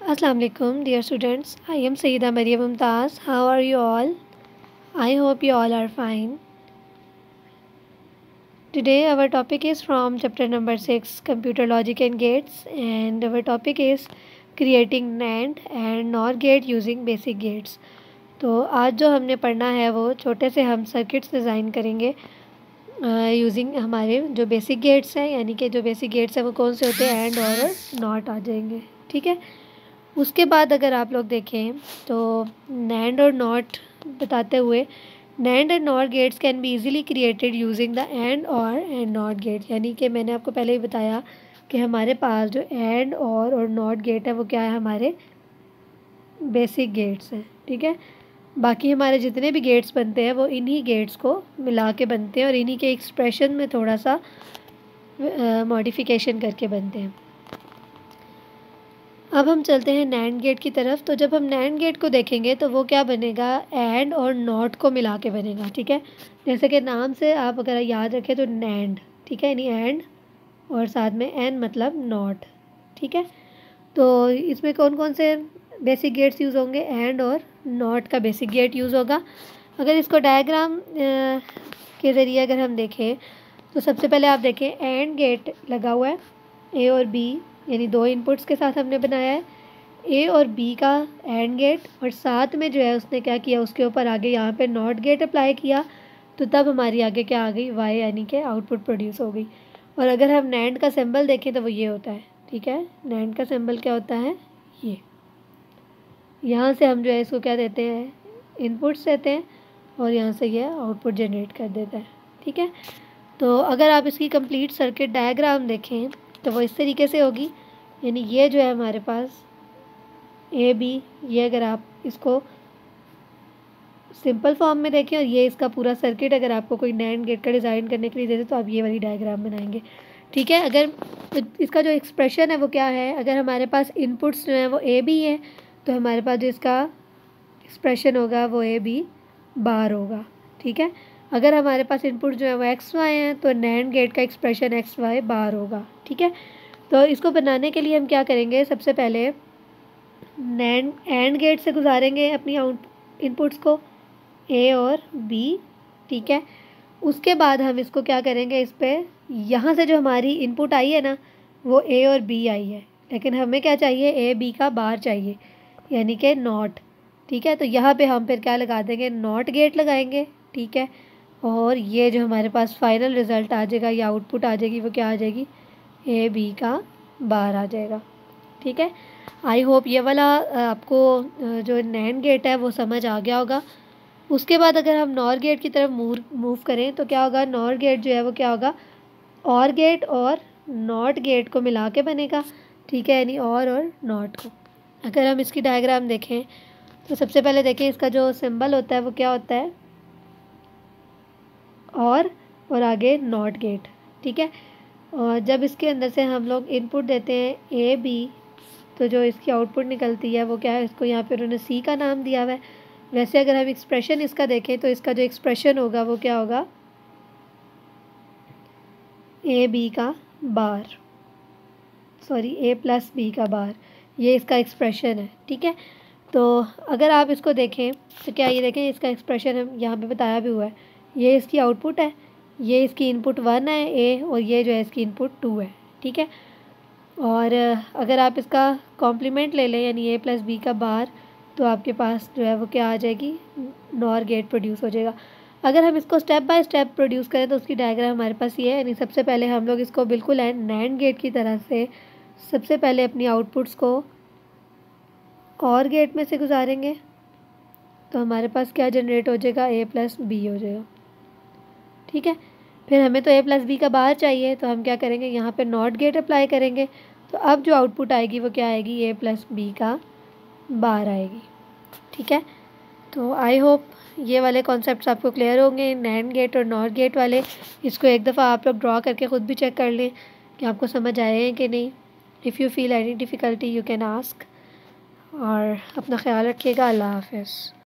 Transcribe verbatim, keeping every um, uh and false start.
Assalamu alaikum, dear students. I am Sayyida Maryam Mumtaz. How are you all? I hope you all are fine. Today our topic is from chapter number six, Computer Logic and Gates, and our topic is creating NAND and NOR gate using basic gates. तो आज जो हमने पढ़ना है वो छोटे से हम सर्किट्स डिज़ाइन करेंगे यूजिंग हमारे जो बेसिक गेट्स हैं, यानी कि जो बेसिक गेट्स हैं वो कौन से होते हैं, एंड और नॉट आ जाएंगे. ठीक है. उसके बाद अगर आप लोग देखें तो नैंड और नॉट बताते हुए NAND and not gates can be easily created using the and और एंड नॉट गेट. यानी कि मैंने आपको पहले ही बताया कि हमारे पास जो एंड और और नॉट गेट है वो क्या है, हमारे बेसिक गेट्स हैं. ठीक है. बाकी हमारे जितने भी गेट्स बनते हैं वो इन्हीं गेट्स को मिला के बनते हैं और इन्हीं के एक्सप्रेशन में थोड़ा सा मॉडिफिकेशन करके बनते हैं. अब हम चलते हैं नैंड गेट की तरफ. तो जब हम नैंड गेट को देखेंगे तो वो क्या बनेगा, एंड और नॉट को मिला के बनेगा. ठीक है. जैसे कि नाम से आप अगर याद रखें तो नैंड, ठीक है, यानी एंड और साथ में एन मतलब नॉट. ठीक है. तो इसमें कौन कौन से बेसिक गेट्स यूज़ होंगे, एंड और नॉट का बेसिक गेट यूज़ होगा. अगर इसको डायग्राम के ज़रिए अगर हम देखें तो सबसे पहले आप देखें एंड गेट लगा हुआ है, ए और बी यानी दो इनपुट्स के साथ हमने बनाया है. ए और बी का एंड गेट, और साथ में जो है उसने क्या किया, उसके ऊपर आगे यहाँ पे नॉट गेट अप्लाई किया. तो तब हमारी आगे क्या आ गई, वाई, यानी कि आउटपुट प्रोड्यूस हो गई. और अगर हम नैंड का सिंबल देखें तो वो ये होता है. ठीक है. नैंड का सिंबल क्या होता है, ये. यहाँ से हम जो है इसको क्या देते हैं, इनपुट्स देते हैं, और यहाँ से ये आउटपुट जनरेट कर देता है. ठीक है. तो अगर आप इसकी कंप्लीट सर्किट डायग्राम देखें तो वो इस तरीके से होगी. यानी ये जो है हमारे पास ए बी, ये अगर आप इसको सिंपल फॉर्म में देखें और ये इसका पूरा सर्किट अगर आपको कोई नैंड गेट का डिज़ाइन करने के लिए दे दे तो आप ये वाली डायग्राम बनाएंगे. ठीक है. अगर इसका जो एक्सप्रेशन है वो क्या है, अगर हमारे पास इनपुट्स जो हैं वो ए बी है तो हमारे पास जो इसका एक्सप्रेशन होगा वो ए बी बार होगा. ठीक है. अगर हमारे पास इनपुट जो है वो एक्स वाई हैं तो नैंड गेट का एक्सप्रेशन एक्स वाई बार होगा. ठीक है. तो इसको बनाने के लिए हम क्या करेंगे, सबसे पहले नैंड एंड गेट से गुजारेंगे अपनी आउट इनपुट्स को, ए और बी. ठीक है. उसके बाद हम इसको क्या करेंगे, इस पर यहाँ से जो हमारी इनपुट आई है ना वो ए और बी आई है, लेकिन हमें क्या चाहिए, ए बी का बार चाहिए, यानी कि नॉट. ठीक है. तो यहाँ पे हम फिर क्या लगा देंगे, नॉट गेट लगाएंगे. ठीक है. और ये जो हमारे पास फाइनल रिज़ल्ट आ जाएगा या आउटपुट आ जाएगी वो क्या आ जाएगी, ए बी का बार आ जाएगा. ठीक है. आई होप ये वाला आपको जो नैंड गेट है वो समझ आ गया होगा. उसके बाद अगर हम नॉर गेट की तरफ मूव मूव करें तो क्या होगा, नॉर गेट जो है वो क्या होगा, और गेट और नॉट गेट को मिला के बनेगा. ठीक है. यानी और और नॉट को. अगर हम इसकी डायग्राम देखें तो सबसे पहले देखें इसका जो सिंबल होता है वो क्या होता है, और और आगे नॉट गेट. ठीक है. और जब इसके अंदर से हम लोग इनपुट देते हैं ए बी तो जो इसकी आउटपुट निकलती है वो क्या है, इसको यहाँ पे उन्होंने सी का नाम दिया हुआ है. वैसे अगर हम एक्सप्रेशन इसका देखें तो इसका जो एक्सप्रेशन होगा वो क्या होगा, ए बी का bar, sorry A plus B का बार, ये इसका एक्सप्रेशन है. ठीक है. तो अगर आप इसको देखें तो क्या ये देखें इसका एक्सप्रेशन हम यहाँ पे बताया भी हुआ है. ये इसकी आउटपुट है, ये इसकी इनपुट वन है ए, और ये जो है इसकी इनपुट टू है. ठीक है. और अगर आप इसका कॉम्प्लीमेंट ले लें यानी ए प्लस बी का बार, तो आपके पास जो है वो क्या आ जाएगी, नॉर गेट प्रोड्यूस हो जाएगा. अगर हम इसको स्टेप बाय स्टेप प्रोड्यूस करें तो उसकी डायग्राम हमारे पास ये है. यानी सबसे पहले हम लोग इसको बिल्कुल नैंड गेट की तरह से सबसे पहले अपनी आउटपुट्स को और गेट में से गुजारेंगे तो हमारे पास क्या जनरेट हो जाएगा, ए प्लस बी हो जाएगा. ठीक है. फिर हमें तो ए प्लस बी का बार चाहिए तो हम क्या करेंगे, यहाँ पे नॉट गेट अप्लाई करेंगे. तो अब जो आउटपुट आएगी वो क्या आएगी, ए प्लस बी का बार आएगी. ठीक है. तो आई होप ये वाले कॉन्सेप्ट्स आपको क्लियर होंगे, नैंड गेट और नॉट गेट वाले. इसको एक दफ़ा आप लोग ड्रॉ करके ख़ुद भी चेक कर लें कि आपको समझ आए हैं कि नहीं. If you feel any difficulty you can ask. और अपना ख्याल रखिएगा. अल्लाह हाफ़िज़.